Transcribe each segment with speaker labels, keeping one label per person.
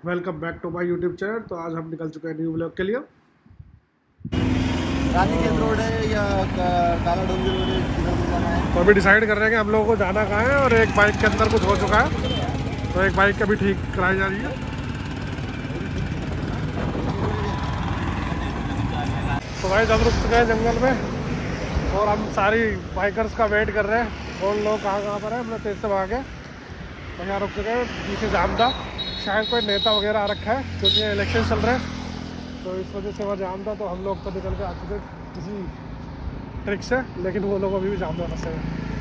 Speaker 1: Welcome back to my YouTube channel. तो आज हम निकल चुके हैं न्यू ब्लॉग के लिए।
Speaker 2: रानीखेत रोड है या काला डोंगी रोड है, किधर को जाना है?
Speaker 1: तो अभी डिसाइड कर रहे हैं कि हम लोगों को जाना कहाँ है। और एक बाइक के अंदर कुछ हो चुका है तो एक बाइक का भी ठीक कराई जा रही है। तो भाई जब रुक चुके हैं जंगल में और हम सारी बाइकर्स का वेट कर रहे हैं। कौन लोग कहाँ पर है, हमने तेज से भागे तो यहाँ रुक चुके हैं। पीछे जाम था, शायद कोई नेता वगैरह आ रखा है क्योंकि इलेक्शन चल रहे हैं तो इस वजह से वहाँ जाम था। तो हम लोग तो निकल के आ चुके किसी ट्रिक से, लेकिन वो लोग अभी भी जाम में फंसे हैं।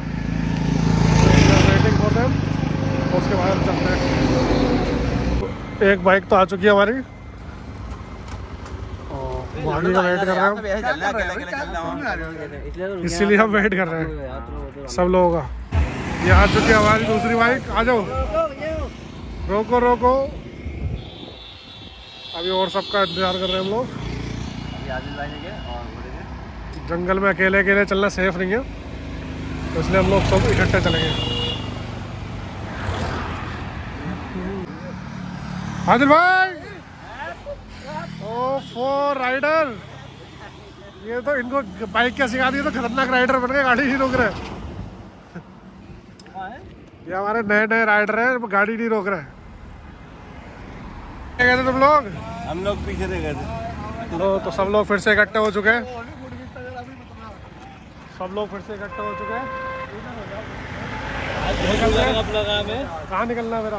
Speaker 1: वेटिंग फॉर देम और उसके बाद हम चलते हैं। एक बाइक तो आ चुकी है हमारी, आगे का वेट कर रहे हैं हम, इसीलिए हम वेट कर रहे हैं सब लोगों का। ये आ चुकी है हमारी दूसरी बाइक, आ जाओ। रोको रोको, अभी और सबका इंतजार कर रहे हैं हम लोग। जंगल में अकेले अकेले चलना सेफ नहीं है तो इसलिए हम लोग सब इकट्ठे चलेंगे। आदिल भाई, ओ फोर राइडर, ये तो इनको बाइक क्या सिखा दी, तो खतरनाक राइडर बन गए, गाड़ी नहीं रोक रहे। ये हमारे नए नए राइडर हैं, गाड़ी नहीं रोक रहे। क्या कहते तुम लोग?
Speaker 2: हम लोग पीछे से गए थे।
Speaker 1: तो सब लोग फिर से इकट्ठे हो चुके हैं। सब लोग फिर से इकट्ठे हो चुके हैं।
Speaker 2: अपना काम है,
Speaker 1: कहाँ निकलना है मेरा?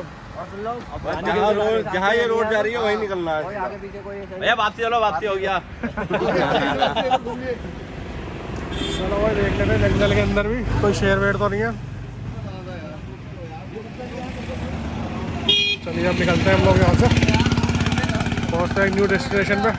Speaker 2: जहाँ ये रोड जा रही है वहीं निकलना है। भैया वापसी चलो, वापसी हो गया।
Speaker 1: चलो भाई देख लेते हैं जंगल के अंदर भी कोई शेर वेर तो नहीं है। चलिए अब निकलते हैं हम लोग यहाँ से, पहुँचते हैं न्यू डेस्टिनेशन पे।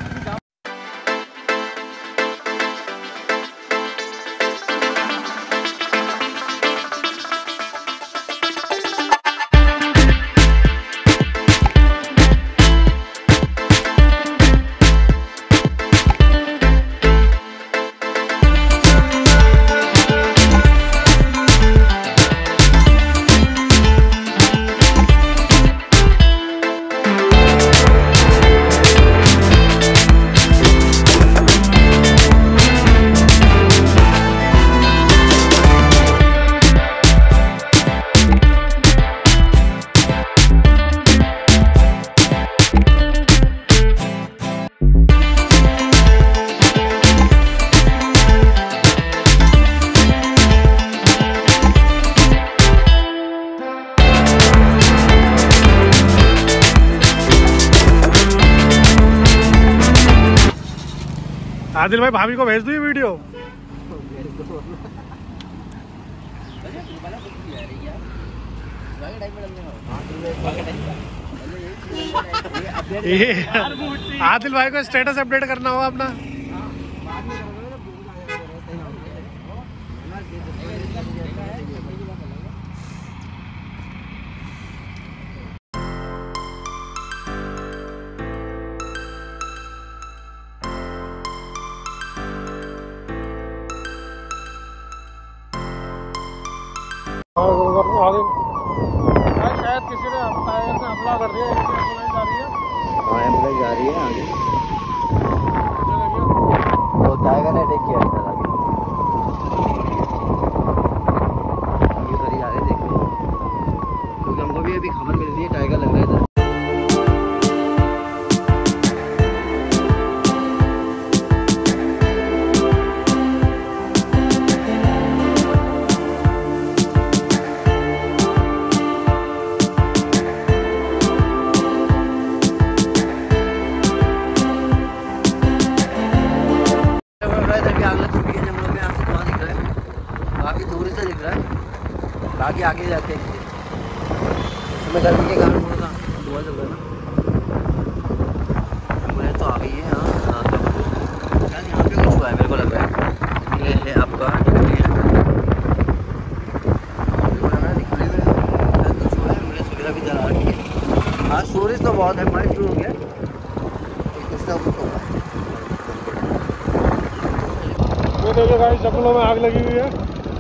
Speaker 1: आदिल भाई भाभी को भेज दूँ ये वीडियो। ये आदिल भाई को स्टेटस अपडेट करना होगा अपना। शायद किसी ने हमला कर दिया,
Speaker 2: एम्बुलेंस जा रही है आगे। वो टाइगर ने अटैक किया था आगे। ये सही जा रहे देखो, क्योंकि हमको भी अभी खबर मिल रही है टाइगर लग रहा है। बाकी आगे जाते हैं, हमें गर्मी के कारण थोड़ा सा धुआं चल रहा है ना। एम्बुलेंस तो आ गई है। हाँ शायद यहाँ पे कुछ हुआ है, मेरे को लग रहा है। ये है आपका एम्बुलेंस वगैरह भी चला रही है। हाँ स्टोरेज तो बहुत है, हमारी शुरू हो गया कुछ ना कुछ होगा।
Speaker 1: वो देखो गाइस, जंगलों में आग लगी हुई है।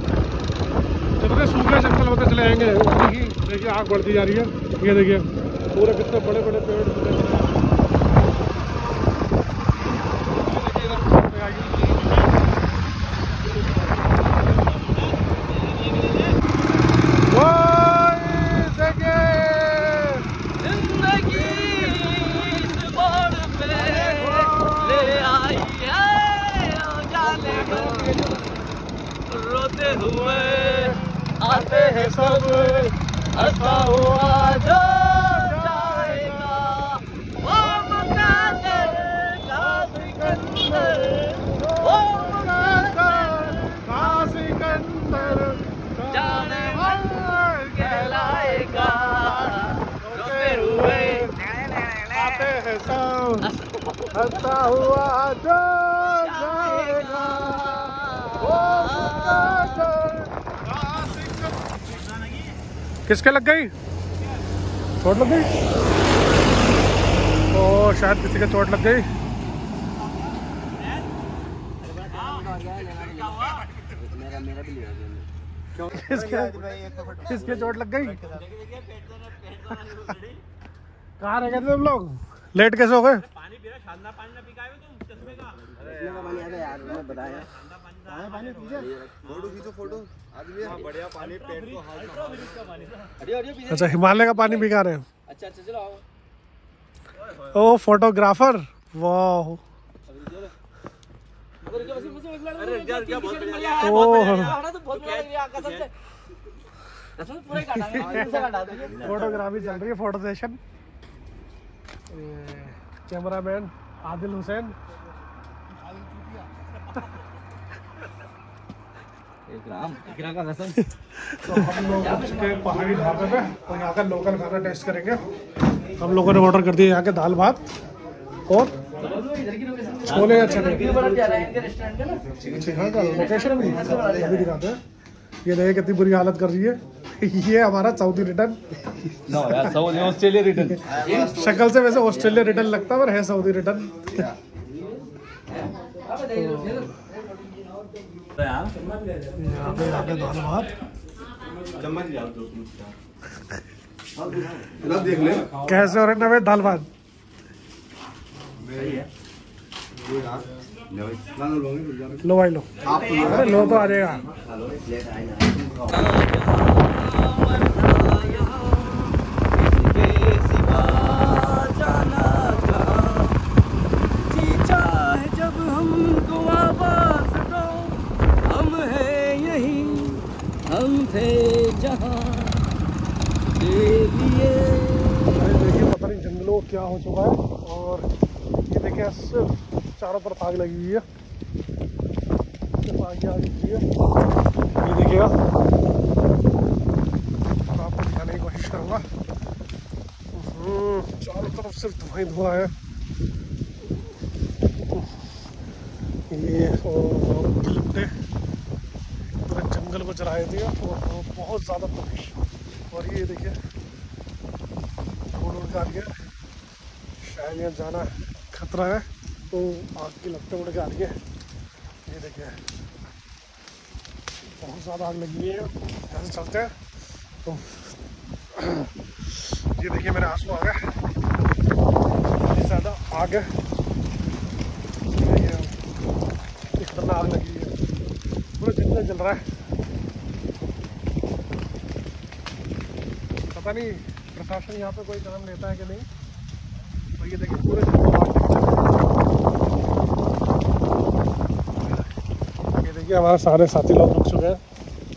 Speaker 1: जितने सूखे जंगल होते चले आएंगे, देखिए आग बढ़ती जा रही है। ये देखिए पूरे कितने बड़े बड़े पेड़
Speaker 2: रोते हुए आते हैं सब, हंसता हुआ जो जाएगा वो मुकद्दर का सिकंदर, वो मुकद्दर का सिकंदर जाने मन कहलाएगा। रोते हुए
Speaker 1: आते हैं सब, हंसता हुआ जो जाएगा वो मुकद्दर। किसके लग गई? चोट लग गई? ओ शायद किसी के चोट लग गई। किसके चोट लग गई? कहाँ रह गए थे तुम लोग? लेट कैसे हो गए?
Speaker 3: पानी पी रहा, शानदार पानी ना पी के आए हो तुम चश्मे का।
Speaker 2: पानी आ गया यार, मैंने बताया
Speaker 1: पानी पीजिए।
Speaker 4: फोटो खींचो फोटो आदमी बढ़िया पानी पेट को
Speaker 1: अच्छा हिमालय का पानी पी रहे हैं।
Speaker 2: अच्छा चलो आओ।
Speaker 1: ओ फोटोग्राफर, वाह। फोटोग्राफी चल रही है, photo session. Cameraman Adil Hussain. तो हम लोग के पहाड़ी ढाबे पे और यहाँ का लोकल खाना टेस्ट करेंगे। हम लोगों ने ऑर्डर कर दिया यहाँ के दाल भात और छोले या चने। लोकेशन भी अभी दिखाते हैं। ये देखिए कितनी बुरी हालत कर रही है। ये हमारा सऊदी रिटर्न।
Speaker 3: Australia return.
Speaker 1: शक्ल से वैसे ऑस्ट्रेलिया रिटर्न लगता है पर है सऊदी रिटर्न। यहाँ पे दाल भात
Speaker 4: देख ले
Speaker 1: कैसे हो रहे नवे दाल भात। लो भाई लो, अरे लो तो आ जाएगा।
Speaker 2: जब हम हम हैं यही, हम थे जहाँ के लिए।
Speaker 1: देखिए पता नहीं जंगलों को क्या हो चुका है। और ये देखिए सिर्फ चारों तरफ आग लगी हुई है, सिर्फ आग ही आग लगी है। ये देखिएगा, और आपको दिखाने की कोशिश करूँगा। चारों तरफ सिर्फ धुआं ही धुआं है। ये पूरे जंगल को जलाए थे और बहुत ज़्यादा तपिश। और ये देखिए उड़ के आ रही है, शायद यहाँ जाना खतरा है तो आग की लपटें उड़ के आ रही है। ये देखिए बहुत ज़्यादा आग लगी हुई है। ऐसे चलते हैं तो ये देखिए मेरे आंसू आ गए, इतनी ज़्यादा आग है। इतना आग लगी है, पूरे दिन में जल रहा है। पता नहीं प्रशासन यहाँ पे कोई काम लेता है कि नहीं। और ये देखिए पूरे दिन में आग लगी। ये देखिए हमारे सारे साथी लोग रुक चुके हैं।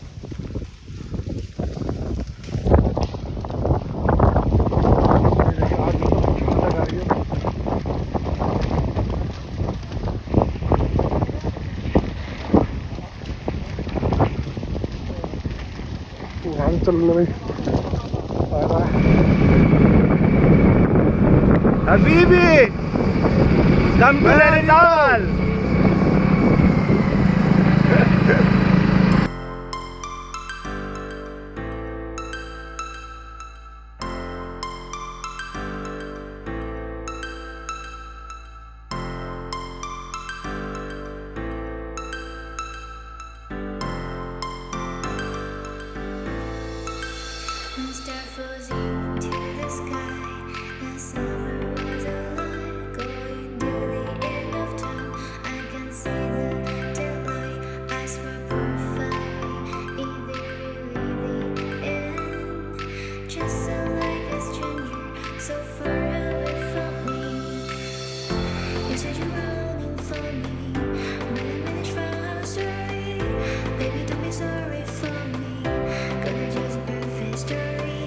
Speaker 1: चलो भाई
Speaker 4: हबीबी come to Nainital.
Speaker 5: Start flows you to the sky. forever from me. You said you're running from me. My image from our story. Baby, don't be sorry for me. Gonna just birth history.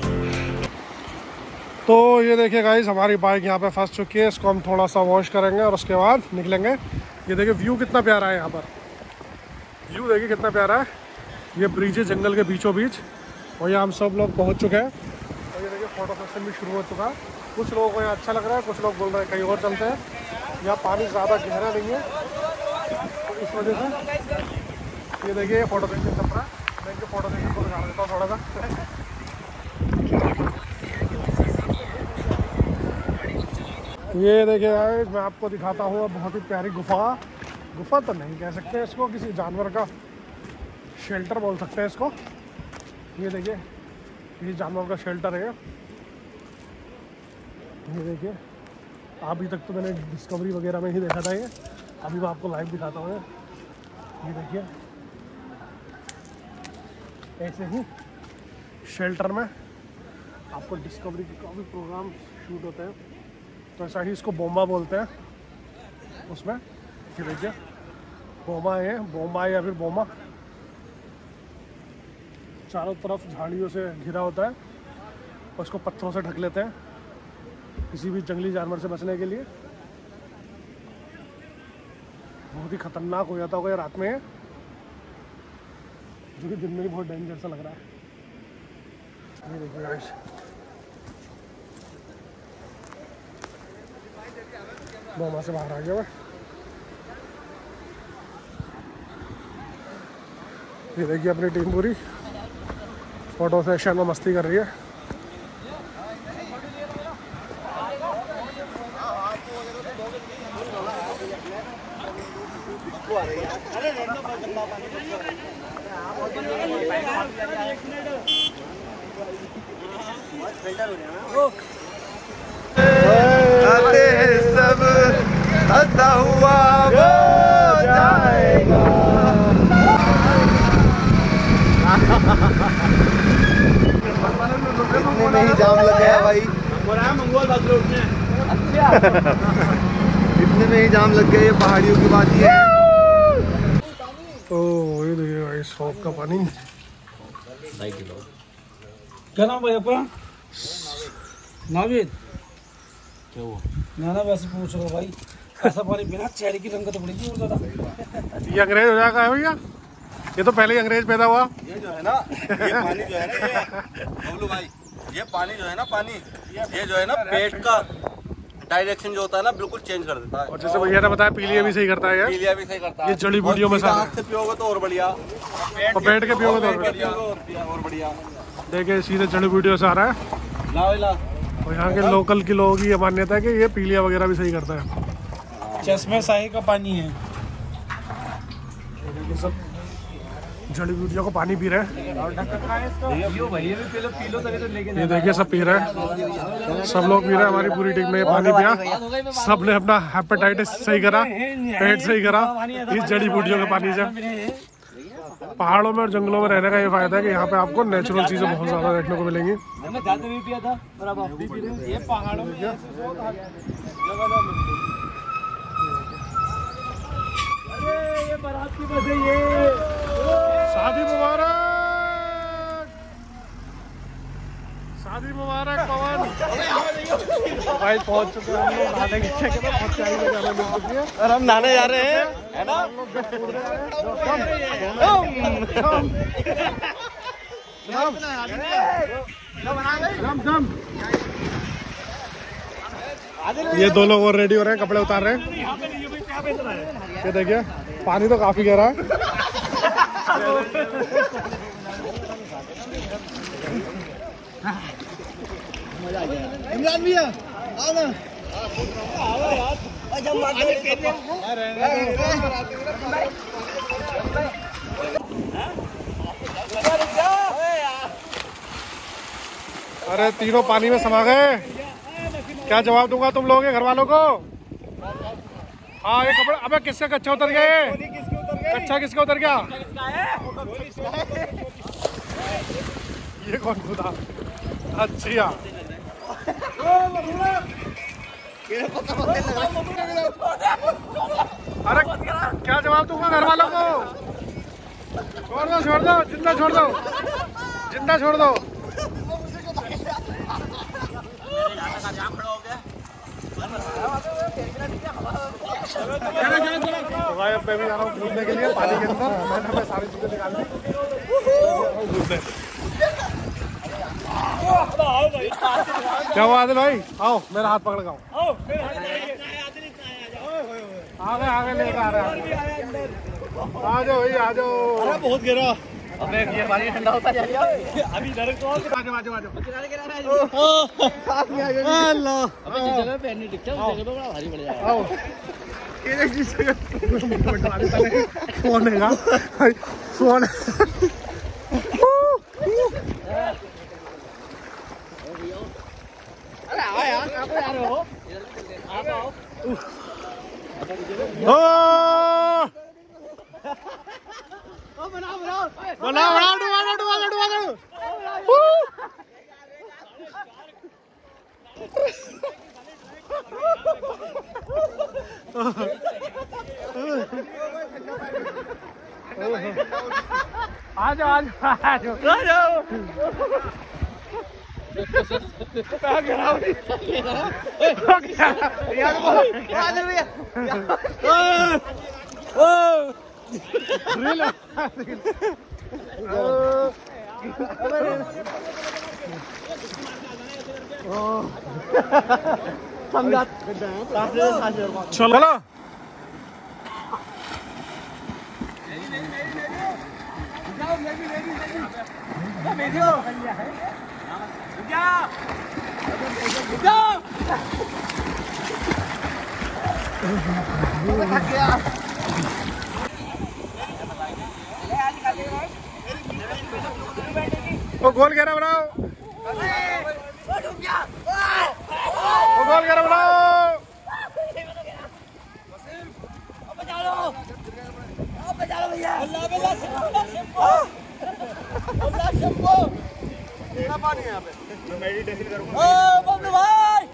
Speaker 1: तो ये देखिए guys, हमारी bike यहाँ पे फंस चुकी है। इसको हम थोड़ा सा वॉश करेंगे और उसके बाद निकलेंगे। ये देखिए व्यू कितना प्यारा है यहाँ पर। व्यू देखिए कितना प्यारा है। ये ब्रिज है जंगल के बीचों बीच और यहाँ हम सब लोग पहुँच चुके हैं। और ये देखिए फोटो सेशन भी शुरू हो चुका है। कुछ लोगों को यहाँ अच्छा लग रहा है, कुछ लोग बोल रहे हैं कहीं और चलते हैं। यहाँ पानी ज़्यादा गहरा नहीं है तो इस वजह से ये देखिए फोटो सेशन चल रहा है। मैं इनके फोटो सेशन को दिखा देता हूँ थोड़ा सा। ये देखिए गाइस, मैं आपको दिखाता हूँ बहुत ही प्यारी गुफा तो नहीं कह सकते इसको, किसी जानवर का शेल्टर बोल सकते हैं इसको। ये देखिए किसी जानवर का शेल्टर है। ये देखिए अभी तक तो मैंने डिस्कवरी वगैरह में ही देखा था ये, अभी मैं आपको लाइव दिखाता हूँ। ये देखिए ऐसे ही शेल्टर में आपको डिस्कवरी के काफ़ी प्रोग्राम शूट होते हैं। तो ऐसा ही इसको बोम्बा बोलते हैं उसमें। ये देखिए बोमा है, बोम्बा या फिर बोमा। चारों तरफ झाड़ियों से घिरा होता है और इसको पत्थरों से ढक लेते हैं किसी भी जंगली जानवर से बचने के लिए। बहुत ही खतरनाक हो जाता होगा रात में, जो कि दिन में ही बहुत डेंजर सा लग रहा है। ये देखिए गाइस, बोमा से बाहर आ गया मैं। ये देखिए अपनी टीम पूरी फोटो सेशन में मस्ती कर रही है।
Speaker 4: आते हैं सब हंसता हुआ वो जाएगा। इतने में ही जाम लग गया भाई। इतने में ही जाम लग गया। ये पहाड़ियों की बात ही है।
Speaker 1: तो ये देखिए भाई शॉप का पानी।
Speaker 3: क्या नाम भाई आपका? नाविद। क्या हुआ? ना वैसे पूछ रहा भाई, ऐसा पानी बिना चेहरे की रंगत पड़ेगी और ज्यादा।
Speaker 1: ये अंग्रेज हो जाएगा भैया, ये तो पहले ही अंग्रेज पैदा हुआ।
Speaker 4: ये जो है ना, ये पानी जो है ना, ये बबलू भाई, ये पानी जो है ना, पानी ये जो है ना पेट का डायरेक्शन जो होता है ना बिल्कुल चेंज कर देता है।
Speaker 1: और जैसे भैया ने बताया पीलिया भी सही करता है यार।
Speaker 4: पीलिया भी सही करता है।
Speaker 1: ये जड़ी बूटियों में
Speaker 4: हाथ से पियोगे तो और बढ़िया,
Speaker 1: और बैठ के पियोगे तो और बढ़िया।
Speaker 4: और बढ़िया।
Speaker 1: देखिए सीधे जड़ी बूटियों से आ रहा है। और यहाँ के लोकल के लोगों की ये मान्यता है कि ये पीलिया वगैरह भी सही करता है।
Speaker 3: चश्मे शाही का पानी है।
Speaker 1: ये सब जड़ी बूटियों को पानी पी रहे हैं। ये देखिए सब पी रहे हैं, सब लोग पी रहे हैं। हमारी पूरी टीम ने ये पानी पिया, सब ने अपना हेपेटाइटिस सही करा, पेट सही करा इस जड़ी बूटियों के पानी से। पहाड़ों में और जंगलों में रहने का ये फायदा है कि यहाँ पे आपको नेचुरल चीजें बहुत ज्यादा देखने को मिलेंगी। शादी मुबारक, शादी मुबारक पवन भाई। पहुंच चुके हैं हम लोग नहाने की जगह पे। बहुत प्यारी जगह हमें मिल चुकी है और हम नहाने जा रहे हैं, है ना। हम लोग बस कूद रहे हैं। ये दो लोग और रेडी हो रहे हैं, कपड़े उतार रहे हैं। ये देखिए पानी तो काफी गहरा है। इमरान भैया आओ ना। अरे तीनों पानी में समा गए। क्या जवाब दूंगा तुम लोगों के घर वालों को? हाँ ये कपड़ा, अबे किसका कच्चा उतर गया? ये कच्चा किसका उतर गया? ये कौन खुदा? अच्छा अरे क्या जवाब दूंगा घर वालों को? छोड़ दो जिंदा छोड़ दो, जिंदा छोड़ दो। तो भाई अब मैं भी जा रहा हूँ घूमने के लिए पानी के अंदर। मैंने सारी चीजें निकाल दी। क्या हुआ आदिल भाई? आओ मेरा हाथ पकड़ गाओ। आ गए लेकर आ रहे हैं। आ जाओ भाई आ जाओ। अरे बहुत गिरा। अबे ये पानी ठंडा होता जा रहा है अभी। इधर को आ जाओ। अल्लाह अबे जिस जगह पे नहीं टिकता उस जगह पे बड़ा भारी पड़ जाएगा। आओ ये जिस जगह फोन हैगा फोन। अरे आओ यार कहां पे आ रहे हो? आप आओ। बनाओ डुबा दो। आ जाओ। चलो वो गोल घेरा बनाओ। वो गोल घेरा बनाओ। पानी यहाँ पे मेडिटेशन करूँगा। बबलू भाई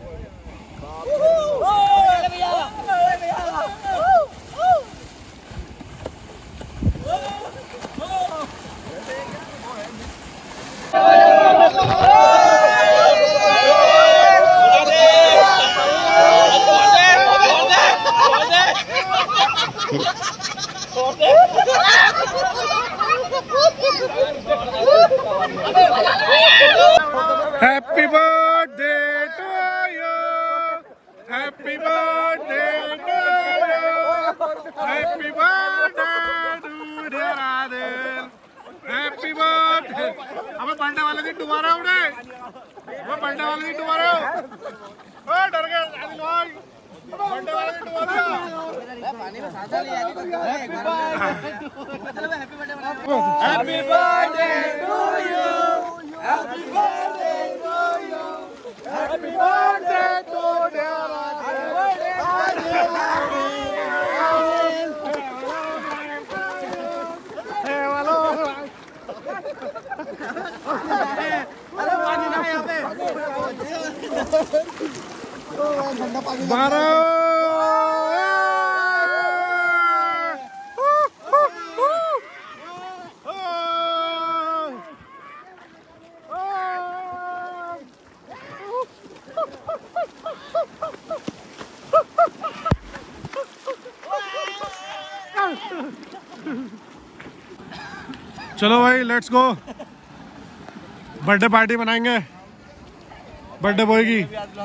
Speaker 1: Happy birthday to you. Happy birthday to you. Happy birthday to dear Adil. Happy birthday. हमें बर्थडे वाले दिन दोबारा उड़े। वो बर्थडे वाले दिन दोबारा। ओ डर गए आदिल भाई। बर्थडे वाले दिन दोबारा। पानी में सांस लिया है। Happy birthday to you. Happy birthday to you. Happy birthday to dear अरे पानी ना यहाँ पे। ठंडा पानी। चलो भाई लेट्स गो। बर्थडे पार्टी बनाएंगे बर्थडे बॉय की।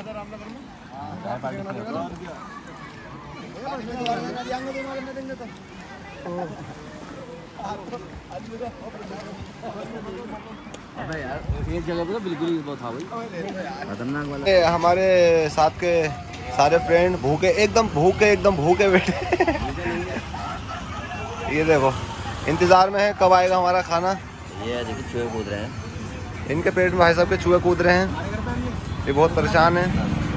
Speaker 2: अबे यार एक जगह पे तो बिल्कुल ही वो था भाई खतरनाक वाला।
Speaker 6: हमारे साथ के सारे फ्रेंड एकदम भूखे बैठे। ये देखो इंतजार में है कब आएगा हमारा खाना।
Speaker 2: ये देखिए चूहे कूद रहे हैं
Speaker 6: इनके पेट में भाई साहब के चूहे कूद रहे हैं। ये बहुत परेशान है।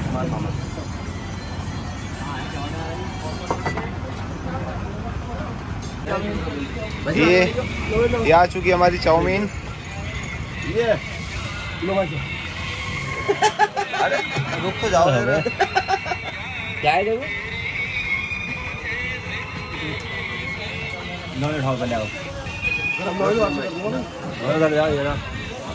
Speaker 6: ये आ चुकी हमारी चाउमीन। अरे रुक तो जाओ यार।
Speaker 2: क्या है देखो नॉन उठाओ पहले आओ घर जाओ ये ना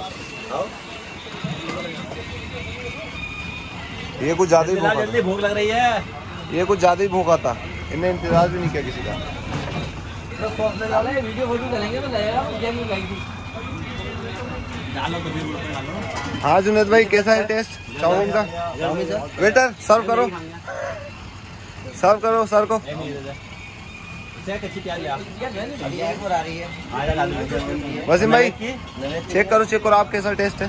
Speaker 6: ये कुछ ज्यादा ही भूख आता।
Speaker 2: जल्दी भूख लग रही है
Speaker 6: ये कुछ ज्यादा ही भूख आता। इन्हें इंतजार भी नहीं किया किसी का।
Speaker 2: वीडियो फोटो करेंगे तो लगेगा गेम में लाइक डालो तो भी डालो।
Speaker 6: हाँ जुनेद भाई कैसा है टेस्ट चाउमीन का? वेटर सर्व करो सर को।
Speaker 2: कच्ची प्याज आ रही है
Speaker 6: वसीम भाई चेक करो आप कैसा टेस्ट है?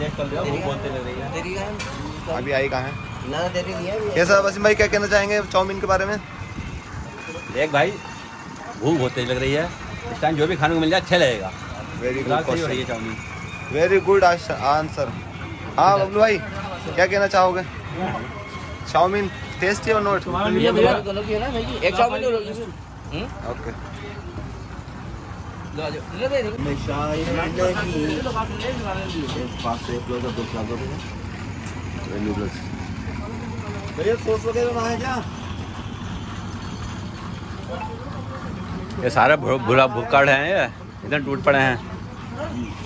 Speaker 6: अभी आई कहाँ है? कैसा वसीम भाई क्या कहना चाहेंगे चाउमीन के बारे में?
Speaker 2: देख भाई भूख बहुत तेज लग रही है इस टाइम जो भी खाने को मिल जाए अच्छा लगेगा।
Speaker 6: वेरी गुड
Speaker 2: सही हो रही है
Speaker 6: question,
Speaker 2: chowmein.
Speaker 6: Very good answer. हाँ बबलू भाई क्या कहना चाहोगे? चाउमीन टेस्टी और नोट?
Speaker 2: एक चाउमीन
Speaker 6: ओके
Speaker 2: सोस वगैरह ना है क्या?
Speaker 4: ये सारे भूखा हैं, ये इधर टूट पड़े हैं।